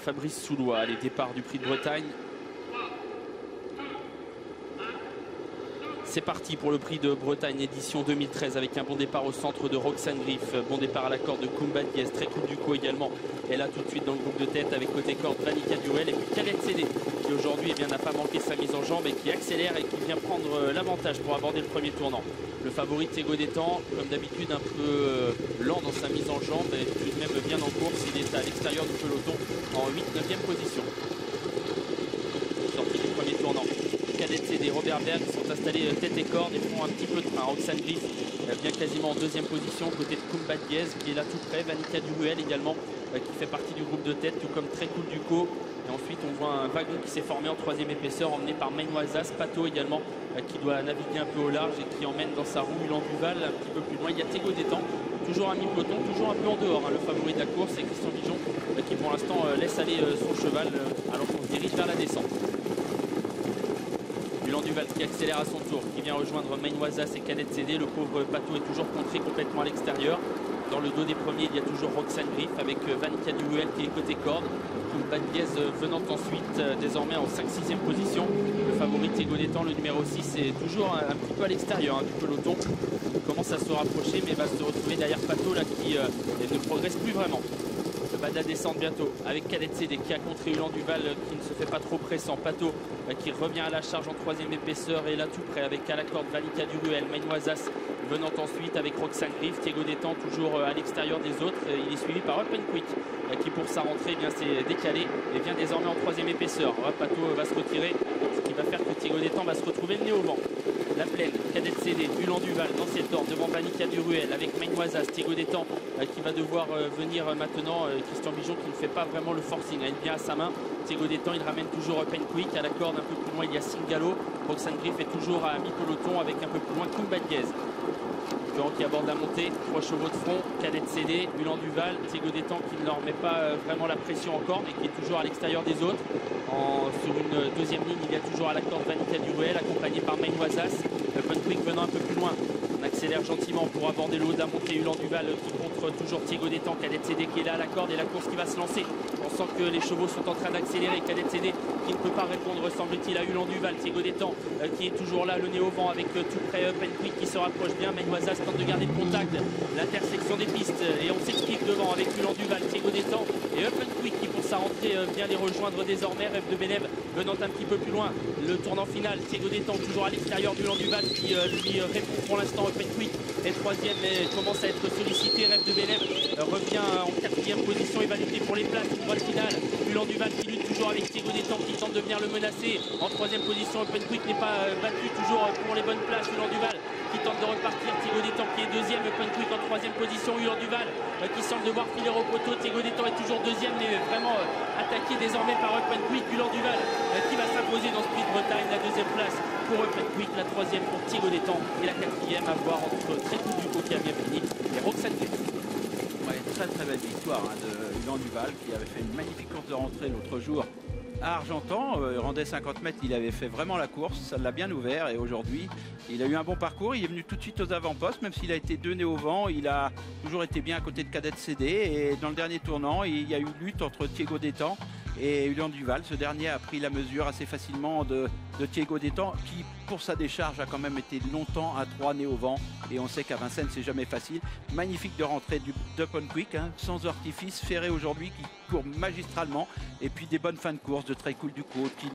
Fabrice Soulois. Les départs du Prix de Bretagne. C'est parti pour le Prix de Bretagne édition 2013 avec un bon départ au centre de Roxane Griff, bon départ à la corde de Koumba Diaz, très cool du coup également. Et là tout de suite dans le groupe de tête avec côté corde Vanica Duel et puis Khaled Sédé qui aujourd'hui n'a pas manqué sa mise en jambe et qui accélère et qui vient prendre l'avantage pour aborder le premier tournant. Le favori Thiego Détang, comme d'habitude un peu lent dans sa mise en jambe et tout de même bien en course, il est à l'extérieur du peloton en 8-9e position. Sortie du premier tournant. Khaled Sédé, Robert Berg sont installés tête et corde et font un petit peu de train. Roxane Griff vient quasiment en deuxième position côté de Koumba Diaz qui est là tout près. Vanica Duel également qui fait partie du groupe de tête, tout comme Très Cool Duco. Et ensuite on voit un wagon qui s'est formé en troisième épaisseur emmené par Mainoisas, Pato également qui doit naviguer un peu au large et qui emmène dans sa roue Ulan Duval un petit peu plus loin. Il y a Thiego Détang, toujours à mi-peloton, toujours un peu en dehors, le favori de la course, et Christian Bijon qui pour l'instant laisse aller son cheval alors qu'on se dirige vers la descente. Ulan Duval qui accélère à son tour, qui vient rejoindre Mainoisas et Khaled Sédé. Le pauvre Pato est toujours contré complètement à l'extérieur. Dans le dos des premiers, il y a toujours Roxane Griff avec Vanica Duel qui est côté corde. Koumba Diaz venant ensuite désormais en 5-6e position. Le favori Thiego Détang, le numéro 6, est toujours un petit peu à l'extérieur du peloton. Il commence à se rapprocher mais va se retrouver derrière Pato là, qui ne progresse plus vraiment. Le bas de la descente bientôt avec Khaled Sédé qui a contré Ulan Duval qui ne se fait pas trop pressant. Pato qui revient à la charge en troisième épaisseur et là tout près avec à la corde Vanica Duel, Mainoisas venant ensuite avec Roxane Griff. Thiego Détang toujours à l'extérieur des autres. Il est suivi par Open Quick qui pour sa rentrée s'est décalé et vient désormais en troisième épaisseur. Pato va se retirer, ce qui va faire que Thiego Détang va se retrouver le nez au vent. La plaine, Khaled Sédé, Ulan Duval dans cet ordre devant Vanica Duel avec Mainoisas, Thiego Détang qui va devoir venir maintenant. Christian Bijon qui ne fait pas vraiment le forcing, il vient à sa main. Thiego Détang, il ramène toujours Open Quick à la corde un peu plus loin. Il y a Singalo. Roxane Griff est toujours à mi-peloton avec un peu plus loin Koumba Diaz qui aborde la montée, 3 chevaux de front, Khaled Sédé, Ulan Duval, Thiego Détang qui ne leur met pas vraiment la pression encore mais qui est toujours à l'extérieur des autres. Sur une deuxième ligne, il y a toujours à la corde Vanica Duel accompagné par Mainoisas. Open Quick venant un peu plus loin. On accélère gentiment pour aborder le haut de la montée. Ulan Duval qui contre toujours Thiego Détang, Khaled Sédé qui est là à la corde et la course qui va se lancer. On sent que les chevaux sont en train d'accélérer. Khaled Sédé qui ne peut pas répondre semble-t-il à Ulan Duval. Thiego Détang qui est toujours là, le nez au vent avec tout près Open Quick qui se rapproche bien. Mainoisas tente de garder le contact. L'intersection des pistes et on s'explique devant avec Ulan Duval, Thiego Détang et Open Quick qui pour sa rentrée vient les rejoindre désormais. Rêve de Bénève venant un petit peu plus loin. Le tournant final, Thiego Détang toujours à l'extérieur d'Ulan Duval qui lui répond pour l'instant. Open Quick est troisième et commence à être sollicité. Rêve de Bénève revient en 4e position et va lutter pour les places. Droite finale, Ulan Duval qui lutte toujours avec Thiego Détang qui tente de venir le menacer. En 3e position, Open Quick n'est pas battu toujours pour les bonnes places. Ulan Duval qui tente de repartir. Thiego Détang qui est 2e, Open Quick en 3e position. Ulan Duval qui semble devoir filer au poteau. Thiego Détang est toujours 2e mais vraiment attaqué désormais par Open Quick. Ulan Duval qui va s'imposer dans ce Prix de Bretagne. La 2e place pour Open Quick, la 3e pour Thiego Détang et la 4e à voir entre Très Cool Duco qui a bien fini et Roxane Griff. Ouais, très belle victoire de Ulan Duval qui avait fait une magnifique course de rentrée l'autre jour à Argentan. Il rendait 50 mètres, il avait fait vraiment la course, ça l'a bien ouvert et aujourd'hui il a eu un bon parcours. Il est venu tout de suite aux avant-postes, même s'il a été deux nez au vent, il a toujours été bien à côté de Khaled Sédé et dans le dernier tournant il y a eu lutte entre Thiego Détang et Ulan Duval. Ce dernier a pris la mesure assez facilement de Thiego Détang qui pour sa décharge a quand même été longtemps à 3 nez au vent et on sait qu'à Vincennes c'est jamais facile. Magnifique de rentrée d'Open Quick, sans artifice, ferré aujourd'hui qui court magistralement et puis des bonnes fins de course de Très Cool Duco qui